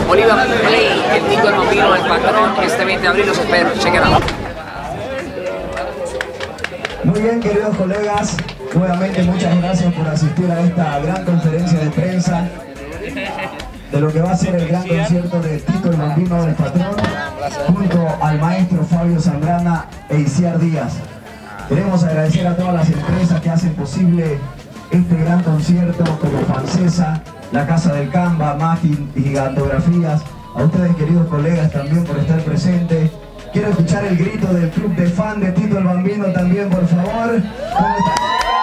Bolivia Play, el Tito el Bambino, el patrón, este 20 de abril los espero. Chequen out. Muy bien, queridos colegas, nuevamente muchas gracias por asistir a esta gran conferencia de prensa de lo que va a ser el gran concierto de Tito el Bambino del Patrón junto al maestro Fabio Zambrana e Isiar Díaz. Queremos agradecer a todas las empresas que hacen posible este gran concierto, como Francesa, la Casa del Canva, Magin y Gigantografías. A ustedes, queridos colegas, también por estar presentes. Quiero escuchar el grito del club de fan de Tito el Bambino también, por favor. ¿Cómo están?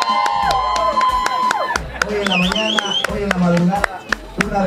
Hoy en la mañana, hoy en la madrugada, una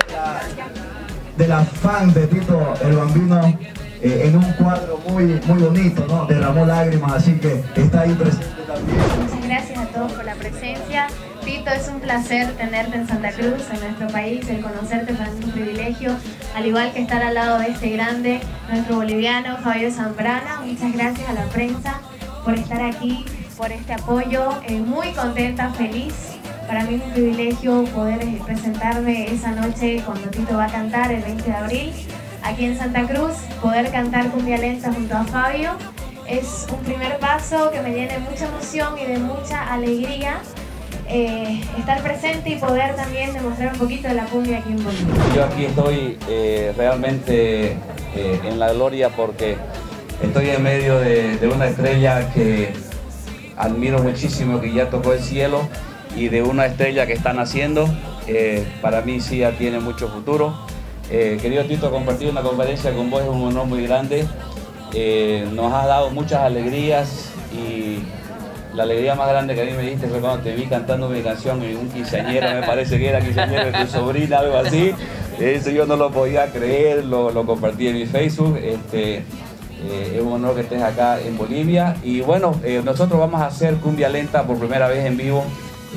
de las fans de Tito el Bambino en un cuadro muy bonito, ¿no? Derramó lágrimas, así que está ahí presente también. Muchas gracias a todos por la presencia. Tito, es un placer tenerte en Santa Cruz, en nuestro país. El conocerte para mí es un privilegio, al igual que estar al lado de este grande, nuestro boliviano Fabio Zambrana. Muchas gracias a la prensa por estar aquí, por este apoyo. Muy contenta, feliz. Para mí es un privilegio poder presentarme esa noche cuando Tito va a cantar el 20 de abril aquí en Santa Cruz, poder cantar Cumbia Lenta junto a Fabio. Es un primer paso que me llena de mucha emoción y de mucha alegría. Estar presente y poder también demostrar un poquito de la cumbia aquí en Bolivia. Yo aquí estoy realmente en la gloria porque estoy en medio de una estrella que admiro muchísimo, que ya tocó el cielo, y de una estrella que está naciendo. Para mí sí ya tiene mucho futuro. Querido Tito, compartir una conferencia con vos es un honor muy grande. Nos has dado muchas alegrías y la alegría más grande que a mí me diste fue cuando te vi cantando mi canción en un quinceañero, me parece que era quinceañero de tu sobrina, algo así. Eso yo no lo podía creer, lo compartí en mi Facebook. Es un honor que estés acá en Bolivia. Y bueno, nosotros vamos a hacer Cumbia Lenta por primera vez en vivo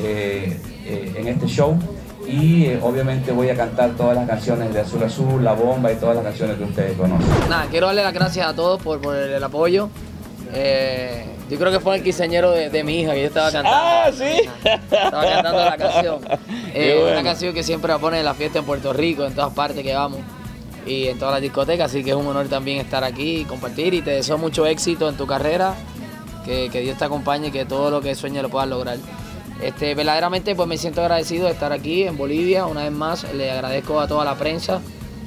en este show. Y obviamente voy a cantar todas las canciones de Azul Azul, La Bomba y todas las canciones que ustedes conocen. Nada, quiero darle las gracias a todos por el apoyo. Yo creo que fue el quinceañero de mi hija que yo estaba cantando. ¡Ah, sí! Estaba cantando la canción. Una canción que siempre la ponen en la fiesta en Puerto Rico, en todas partes que vamos. Y en todas las discotecas, así que es un honor también estar aquí y compartir. Y te deseo mucho éxito en tu carrera, que Dios te acompañe y que todo lo que sueñes lo puedas lograr. Verdaderamente pues me siento agradecido de estar aquí en Bolivia. Una vez más le agradezco a toda la prensa.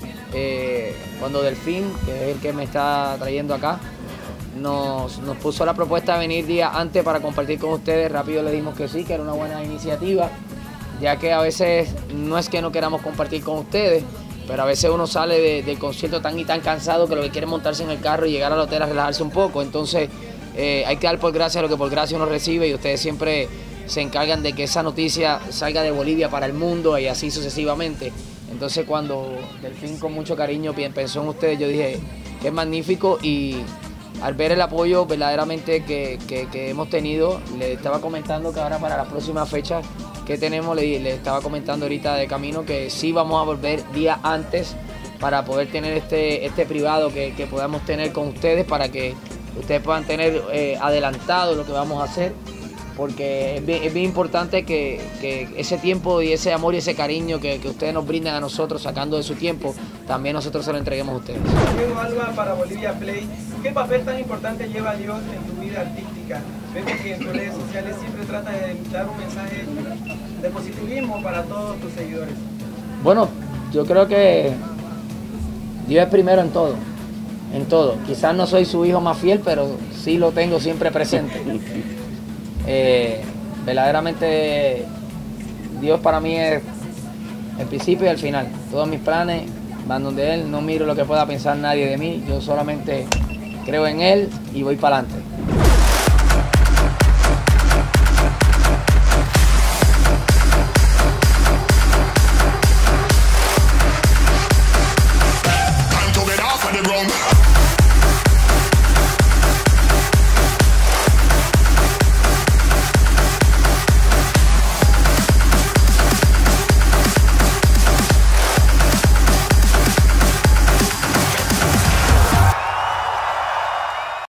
Cuando Delfín, que es el que me está trayendo acá, nos puso la propuesta de venir días antes para compartir con ustedes, rápido le dimos que sí, que era una buena iniciativa, ya que a veces no es que no queramos compartir con ustedes, pero a veces uno sale del concierto tan cansado que lo que quiere es montarse en el carro y llegar al hotel a relajarse un poco. Entonces hay que dar por gracia lo que por gracia uno recibe, y ustedes siempre se encargan de que esa noticia salga de Bolivia para el mundo y así sucesivamente. Entonces cuando Delfín con mucho cariño pensó en ustedes, yo dije que es magnífico, y al ver el apoyo verdaderamente que hemos tenido, le estaba comentando que ahora para las próximas fechas que tenemos, le estaba comentando ahorita de camino que sí vamos a volver días antes para poder tener este privado que podamos tener con ustedes, para que ustedes puedan tener adelantado lo que vamos a hacer, porque es bien importante que ese tiempo y ese amor y ese cariño que ustedes nos brindan a nosotros, sacando de su tiempo, también nosotros se lo entreguemos a ustedes. Diego Alba para Bolivia Play, ¿qué papel tan importante lleva Dios en tu vida artística? Vemos que en tus redes sociales siempre trata de dar un mensaje de positivismo para todos tus seguidores. Bueno, yo creo que Dios es primero en todo. En todo. Quizás no soy su hijo más fiel, pero sí lo tengo siempre presente. Verdaderamente Dios para mí es el principio y el final. Todos mis planes van donde Él, no miro lo que pueda pensar nadie de mí, yo solamente creo en Él y voy para adelante.